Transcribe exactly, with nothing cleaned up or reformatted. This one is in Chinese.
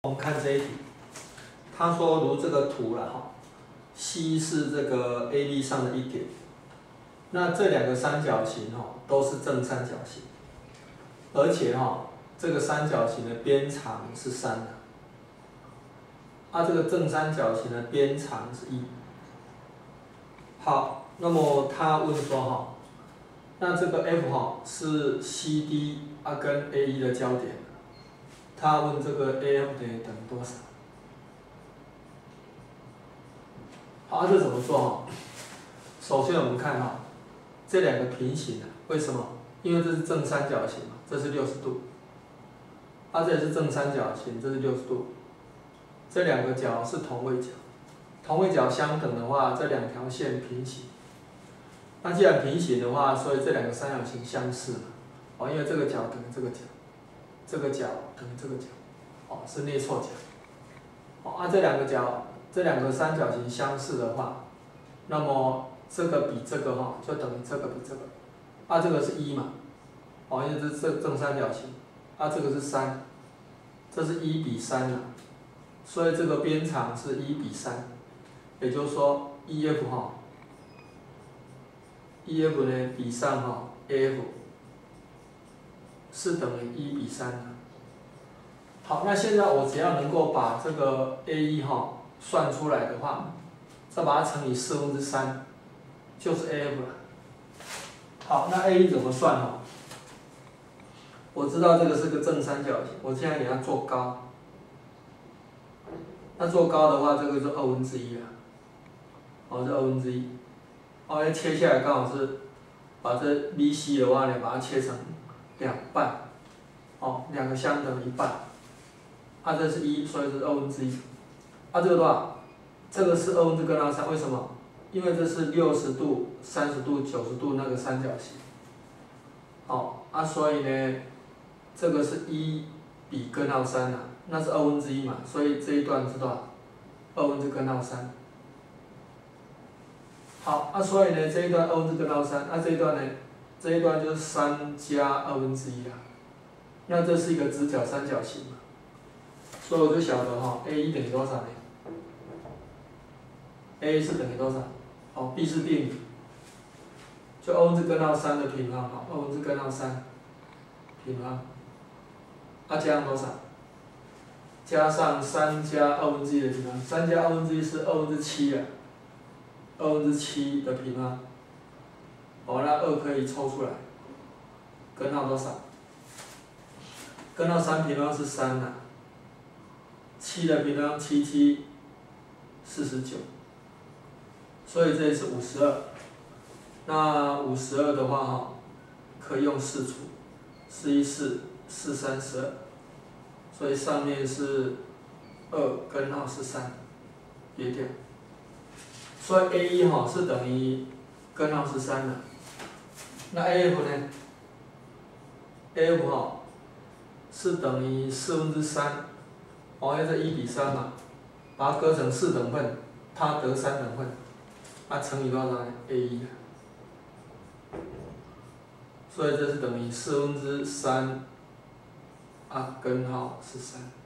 我们看这一题，他说如这个图了哈 ，C 是这个 A B 上的一点，那这两个三角形哈都是正三角形，而且哈这个三角形的边长是三的，啊这个正三角形的边长是一。好，那么他问说哈，那这个 F 哈是 C D 啊跟 A E 的交点。 他问这个 A F 等于等于多少？好，这怎么做哈？首先我们看哈，这两个平行的，为什么？因为这是正三角形嘛，这是六十度，啊这也是正三角形，这是六十度，这两个角是同位角，同位角相等的话，这两条线平行。那既然平行的话，所以这两个三角形相似嘛，哦，因为这个角等于这个角。 这个角等于这个角，哦，是内错角。哦，啊，这两个角，这两个三角形相似的话，那么这个比这个哈，就等于这个比这个。啊，这个是一嘛，哦，因为这是正正三角形。啊，这个是三，这是一比三了，所以这个边长是一比三，也就是说 E F 哈 ，E F 呢比上哈 A F。 是等于一比三的。好，那现在我只要能够把这个 A 一 哈算出来的话，再把它乘以四分之三，就是 A F 了。好，那 A 一 怎么算呢？我知道这个是个正三角形，我现在给它做高。那做高的话，这个是二分之一了。哦，是二分之一。哦，要切下来刚好是把这 B C 的话呢，把它切成。 两半，哦，两个相等一半，啊，这是一，所以是二分之一，啊，这个多少？这个是二分之根号三，为什么？因为这是六十度、三十度、九十度那个三角形，哦，啊，所以呢，这个是一比根号三啊，那是二分之一嘛，所以这一段是多少？二分之根号三。好，啊，所以呢，这一段二分之根号三，啊，这一段呢？ 这一段就是三加二分之一啦，那这是一个直角三角形嘛，所以我就晓得哈 ，A 一等于多少呢 ？A 是等于多少？哦 ，B 是定理，就二分之根号三的平方，好，二分之根号三平方，啊加上多少？加上三加二分之一的平方，三加二分之一是二分之七啊，二分之七的平方。 哦，那二可以抽出来，根号多少？根号三平方是三呐、啊，七的平方七七四十九，所以这里是五十二。那五十二的话哈，可以用四除，四一四，四三十二，所以上面是二，根号是三，别掉。所以 A 一 哈是等于根号是三的。 那 A F 呢 ？A F 哈是等于四分之三，哦，因为这一比三嘛，把它割成四等份，它得三等份，它乘以多少呢 ？A 一，所以这是等于四分之三，啊，根号是三。